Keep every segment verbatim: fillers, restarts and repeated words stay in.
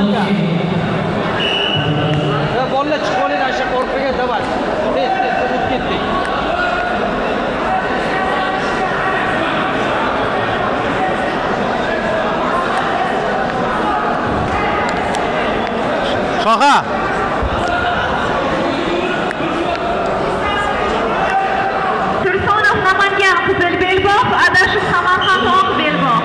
bolla chiqib oladi o'sha korpuga davay. Tez tez o'tib ketdik. Shoha. Tursunov Namangan qizil belbog', Adashib Samarqand oq belbog'.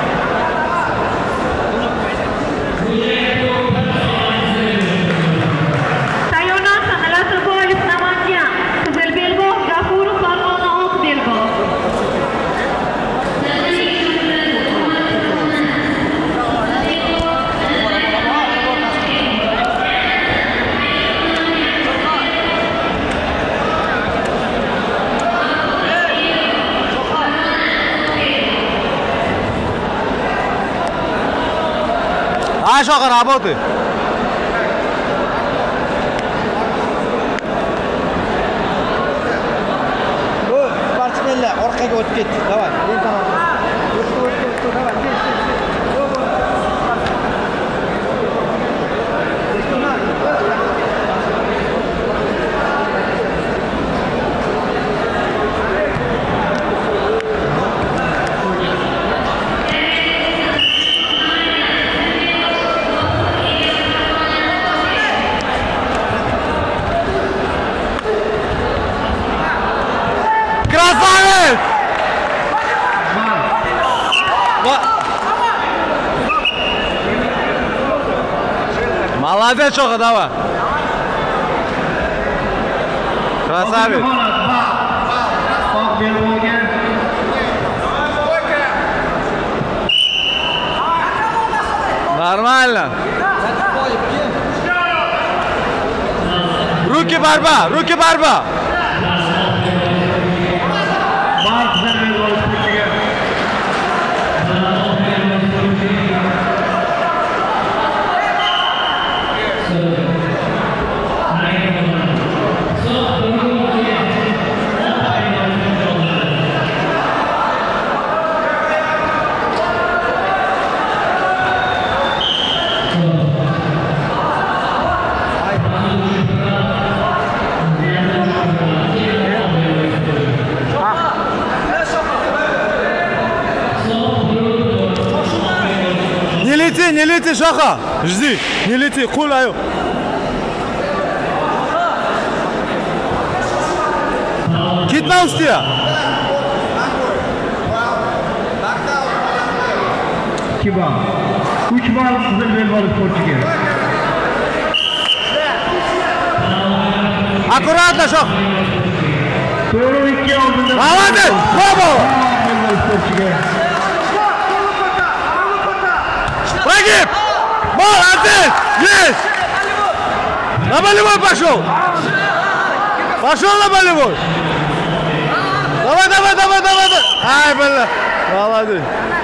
Sayonara Lasaboyev Namangan qizil belbog', G'afurov Farg'ona oq belbog'. А Shoha, работай. Bu sportsmenlar orqaga o'tib ketdi. Davay. Men tomonga. O'tdi, o'tdi, o'tdi. Davay. Tez, tez, tez. Красавец! Молодец, Shoha, давай. Красавец. Нормально. Руки борьба, руки борьба. Не лети, Shoha. Жди, не лети, хуляю. Ketma ustiga. ikki ball. uch ball qizil belbog' sportchiga. Аккуратно, Shoha. to'rt ikki oldinda. Молодец, bravo. Погиб! Молодец! Есть! На болевой пошел! Пошел на болевой! Давай, давай, давай, давай! Ай, бля! Молодец!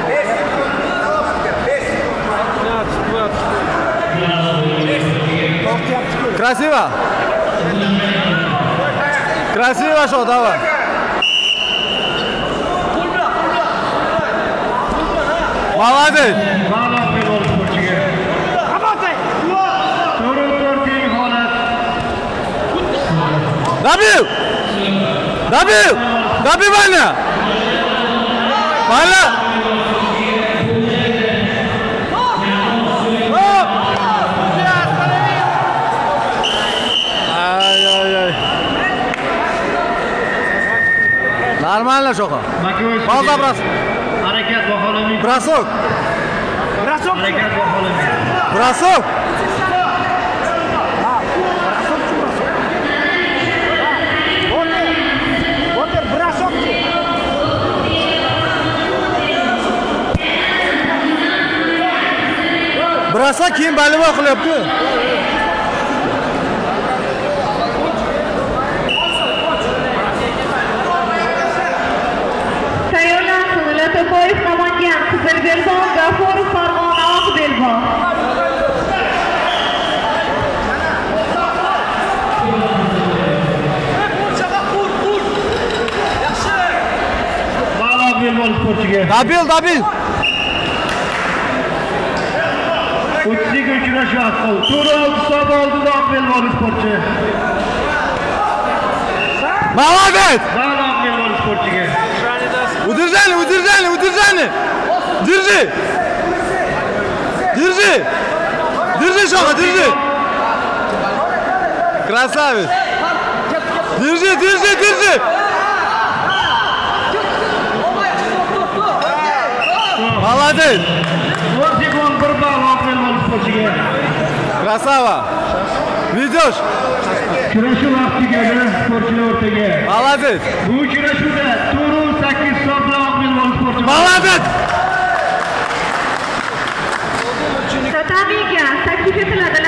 Красиво! Красиво шел, давай! Молодец! Добил! Добил! Добивание! Валя! Ай-ай-ай! Нормально, Shoha. Пауза, бросок. Harakat baholanmaydi. Бросок. Бросок. Harakat baholanmaydi. Бросок. Brasa keyin balivon qilyapti. Sayonara Lasaboyev Namangan qizil belbog', G'afurov Farg'ona oq belbog'. Balo belbog' sportchiga. Dabil, dabil. o'ttiz ikki uchrashuv asqol. to'rt olti hisob oldida Oqbelbol sportchi. Молодец! Zal Oqbelbol sportchiga. Удержали, удержали, удержали! Держи! Держи! Держи, Шоха, держи! Красавец! Держи, держи, держи! Молодец! o'n sekund bir ball Oqbelbol sportchiga. Красава! Ведешь? Kurashuv vaqti keldi sportchilar o'rtaga. Молодец! Bu kurashuvda to'rt sakkiz hisob bilan Oqbelbol sportchi. Молодец! Tatamiga taklif etiladi